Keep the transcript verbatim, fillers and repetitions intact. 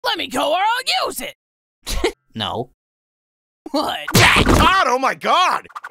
Let me go or I'll use it! No. What? Todd, oh my God!